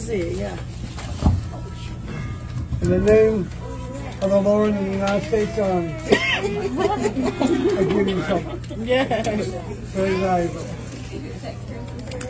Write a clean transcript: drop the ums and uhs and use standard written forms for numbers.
see, yeah. In the name of the Lord and the United States Army, I give you something. Yes. Very valuable.